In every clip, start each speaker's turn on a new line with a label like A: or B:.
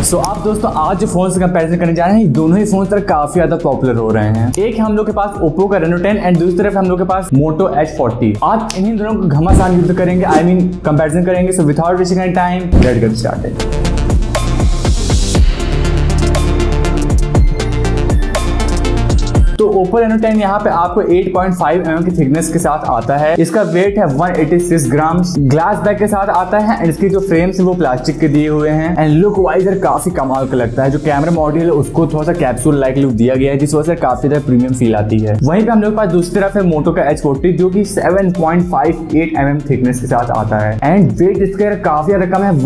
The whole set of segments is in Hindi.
A: सो आप दोस्तों आज जो फोन से कंपैरिजन करने जा रहे हैं, दोनों ही फोन काफी ज्यादा पॉपुलर हो रहे हैं। एक हम लोग के पास ओप्पो का Reno 10 एंड दूसरी तरफ हम लोग के पास Moto H40। आज इन्हीं दोनों को घमासान युद्ध करेंगे, आई मीन कंपैरिजन करेंगे। So without wasting any time let's get started. तो Oppo Reno 10 यहाँ पे आपको 8.5 mm की थिकनेस के साथ आता है। इसका वेट है 186 ग्राम। ग्लास बैक के साथ आता है एंड इसकी जो फ्रेम्स है वो प्लास्टिक के दिए हुए हैं एंड लुक वाइज काफी कमाल का लगता है। जो कैमरा मॉड्यूल है उसको थोड़ा सा कैप्सूल लाइक लुक दिया गया है, जिस वजह से काफी ज्यादा प्रीमियम फील आती है। वहीं पे हम लोग के पास दूसरी तरफ है Moto का H40 जो कि 7.58 mm थिकनेस के साथ आता है एंड वेट इसका काफी ज्यादा कम है,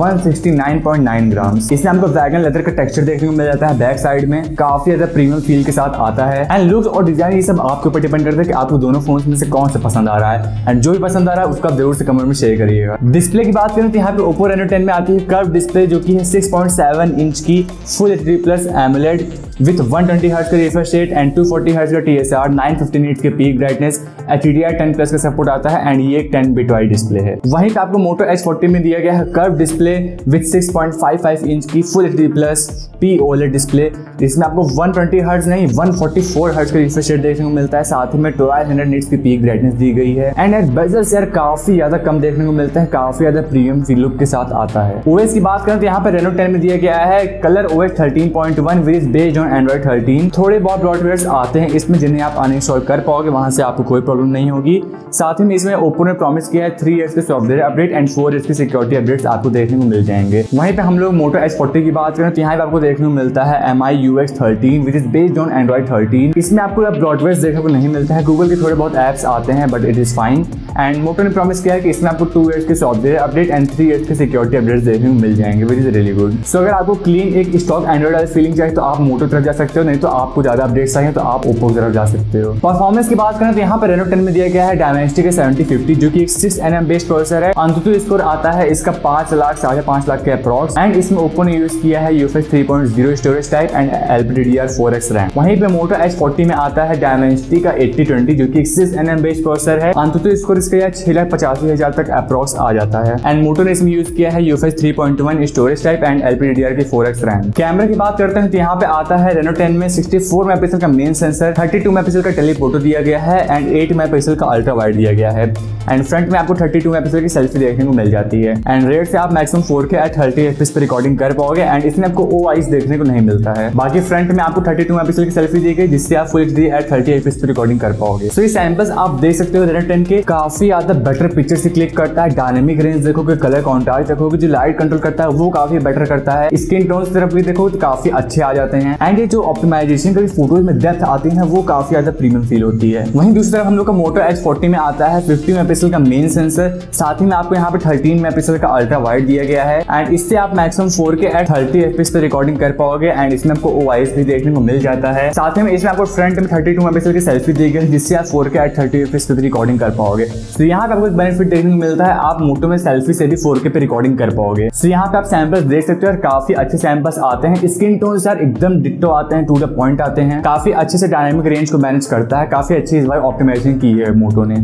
A: 169.9 ग्राम। इसमें हमको वैगन लेदर का टेक्सचर देखने को मिल जाता है। बैक साइड में काफी ज्यादा प्रीमियम फील के साथ आता है एंड लुक और डिजाइन ये सब आपके ऊपर डिपेंड करता है कि आपको दोनों फोन्स में से कौन सा पसंद आ रहा है एंड जो भी पसंद आ रहा है उसका जरूर से कमेंट में शेयर करिएगा। डिस्प्ले की बात करें तो यहाँ पे Oppo Reno 10 में आती है कर्व डिस्प्ले जो कि है 6.7 इंच की full HD plus AMOLED with 120 hertz का रिफ्रेश रेट एंड 240 हर्ट्ज का TSR, 950 निट्स के पीक ब्राइटनेस, HDR 10 प्लस का सपोर्ट आता है एंड ये एक 10 बिट वाइड डिस्प्ले है। वहीं पे आपको Moto H40 में दिया गया है कर्व डिस्प्ले विथ 6.55 इंच की full HD plus OLED display. इसमें आपको 120 हर्ट्ज नहीं 144 हर्ट्ज का रिफ्रेश रेट देखने को मिलता है। साथ ही में 1200 निट्स की पीक ब्राइटनेस दी गई है एंड बेजल्स यार काफी ज्यादा कम देखने को मिलता है, काफी ज्यादा प्रीमियम फील लुक के साथ आता है। OS की बात करें तो यहाँ पे Reno 10 में दिया गया है colour OS 13.1 which is based on Android 13। थोड़े बहुत ब्लॉटवेयर्स आते हैं इसमें जिन्हें आप अनइंस्टॉल कर पाओगे, वहां से आपको कोई प्रॉब्लम नहीं होगी। साथ ही में इसमें Oppo ने प्रॉमिस किया है 3 इयर्स के सॉफ्टवेयर अपडेट एंड 4 इयर्स की सिक्योरिटी अपडेट्स आपको देखने को मिल जाएंगे। वहीं पे हम लोग Moto H40 की बात करें तो यहाँ पे आपको देखने को मिलता है MI UX 13 which is based on Android 13। इसमें आपको अब ब्लॉटवेयर्स देखने को नहीं मिलता है, गूगल के थोड़े बहुत एप्स आते हैं but it is fine and Moto ने प्रॉमिस किया है कि इसमें आपको 2 इयर्स के सॉफ्टवेयर अपडेट एंड 3 इयर्स के सिक्योरिटी अपडेट्स देखने को मिल जाएंगे which is really good. So अगर आपको क्लीन एक स्टॉक एंड्रॉइड वाली फीलिंग चाहिए तो आप Moto तरफ जा सकते हो, नहीं तो आपको ज्यादा अपडेट्स चाहिए तो आप Oppo तरफ जा सकते हो। परफॉर्मेंस की बात करें तो यहाँ पर Reno 10 में दिया गया है Dimensity का 7050 जो कि एक 6 nm बेस्ड प्रोसेसर है। AnTuTu स्कोर आता है इसका 5 लाख 5.5 लाख के अप्रॉक्स एंड इसमें Oppo ने यूज किया है UFS 3.0 storage type and LPDDR4X RAM. वहीं पे Moto H40 में आता है Dimensity का 8020 जो कि 6 nm बेस्ड प्रोसेसर है। AnTuTu स्कोर इसका 6,85,000 तक अप्रॉक्स आ जाता है एंड Moto ने इसमें यूज किया है UFS 3.1 storage type and LPDDR4X RAM. Camera की बात करते हैं तो यहाँ पे आता है Reno 10 में 64 मेगापिक्सल का मेन सेंसर, 32 मेगापिक्सल का टेलीफोटो दिया गया है एंड 8 मेगापिक्सल का अल्ट्रा वाइड दिया गया है एंड फ्रंट में आपको 32 मेगापिक्सल की सेल्फी देखने को मिल जाती है एंड रेट से आप मैक्सिमम 4K at 30 FPS पे रिकॉर्डिंग कर पाओगे एंड इसमें आपको OIS देखने को नहीं मिलता है। बाकी फ्रंट में आपको 32 मेगापिक्सल की सेल्फी दी गई जिससे आप फुल HD at 30 FPS पे रिकॉर्डिंग कर पाओगे। सो ये सैंपल्स आप देख सकते हो Reno 10 के काफी ज्यादा बेटर पिक्चर से क्लिक करता है। डायनेमिक रेंज देखोगे, कलर कॉन्ट्रास्ट देखोगे, जो लाइट कंट्रोल करता है वो काफी बेटर करता है। स्किन टोन तरफ भी देखो तो काफी अच्छे आ जाते हैं एंड ये जो ऑप्टिमाइजेशन का फोटोज में डेप्थ आती है वो काफी ज्यादा प्रीमियम फील होती है। वहीं दूसरी तरफ हम लोग का Moto H40 में आता है 50 मेगापिक्सल का मेन सेंसर, साथ ही में आपको यहाँ पे 13 मेगापिक्सल का अल्ट्रा वाइड दिया गया है एंड इससे आप मैक्सिमम 4K at 30 FPS पे रिकॉर्डिंग कर पाओगे एंड इसमें आपको OIS भी देखने को मिल जाता है। साथ ही में इसमें आपको फ्रंट में 32 मेगापिक्सल की सेल्फी दी गई है जिससे आप 4K at 30 FPS पे रिकॉर्डिंग कर पाओगे। तो यहाँ पे आपको एक बेनिफिट देखने को मिलता है, आप Moto में सेल्फी से भी 4K पे रिकॉर्डिंग कर पाओगे। तो यहाँ पे आप सैंपल्स देख सकते हो, काफी अच्छे सैंपल्स आते हैं। स्किन टोन यार एकदम डिट्टो आते हैं, टू द पॉइंट आते हैं, काफी अच्छे से डायनामिक रेंज को मैनेज करता है। काफी अच्छी इस बार ऑप्टिमाइजेशन की है Moto ने।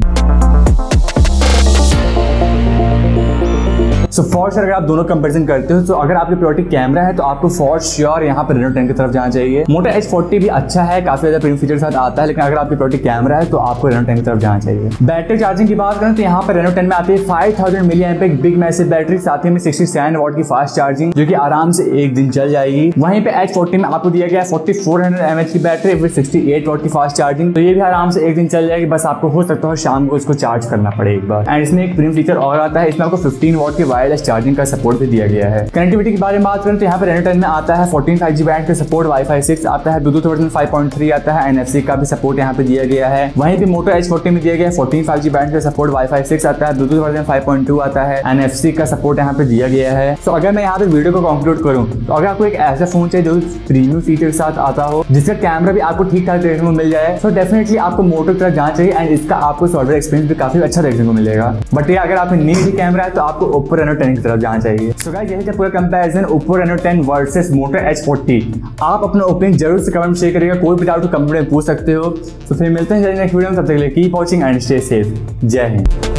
A: सो फॉर श्योर अगर आप दोनों कंपैरिजन करते हो तो अगर आपकी प्रायोरिटी कैमरा है तो आपको फॉर श्योर यहाँ पर Reno 10 की तरफ जाना चाहिए। Moto H40 भी अच्छा है, काफी ज्यादा प्रीमियम फीचर के साथ आता है, लेकिन अगर आपकी प्रायोरिटी कैमरा है तो आपको Reno 10 की तरफ जाना चाहिए। बैटरी चार्जिंग की बात करें तो यहाँ पर Reno 10 में आती है 5000 mAh बिग मैसिव बैटरी, साथ ही में 67 वाट की फास्ट चार्जिंग जो कि आराम से एक दिन चल जाएगी। वहीं पे H40 में आपको दिया गया 4400 mAh की बैटरी विद 68 वाट की फास्ट चार्जिंग, तो ये भी आराम से एक दिन चल जाएगी। बस आपको हो सकता है शाम को इसको चार्ज करना पड़े एक बार। एंड इसमें एक प्रीमियम फीचर और आता है, इसमें आपको 15 वाट की वायरलेस चार्जिंग का सपोर्ट भी दिया गया है। कनेक्टिविटी के बारे में बात करें तो यहाँ पे Reno 10 में आता है 14 5G बैंड का सपोर्ट, Wi-Fi 6 आता है, Bluetooth वर्जन 5.3 आता है, NFC का भी सपोर्ट यहाँ पे दिया गया है। वहीं पे Moto H40 में दिया गया है 14 5G बैंड का सपोर्ट, Wi-Fi 6 आता है, Bluetooth वर्जन 5.2 आता है, NFC का सपोर्ट यहाँ पे दिया गया है। तो अगर मैं यहाँ पे वीडियो को कंक्लूड करूँ तो अगर आपको एक ऐसा फोन चाहिए जो प्रीमियम फीचर के साथ आता हो, जिसका कैमरा भी आपको ठीक ठाक देखने को मिल जाए, तो डेफिनेटली आपको Moto की तरफ जाना चाहिए एंड इसका आपको सॉफ्टवेयर एक्सपीरियंस भी काफी अच्छा देखने को मिलेगा। बट ये अगर आपने नहीं कैमरा है तो आपको Oppo Reno 10 की तरफ जाना चाहिए। सो गाइस यही पूरा comparison Oppo Reno 10 versus Moto H40। आप अपना ओपिनियन जरूर से कमेंट शेयर करिएगा, कोई भी डाउट कमेंट में पूछ सकते हो। तो फिर मिलते हैं नेक्स्ट वीडियो में, तब तक के लिए keep watching and stay safe. जय हिंद।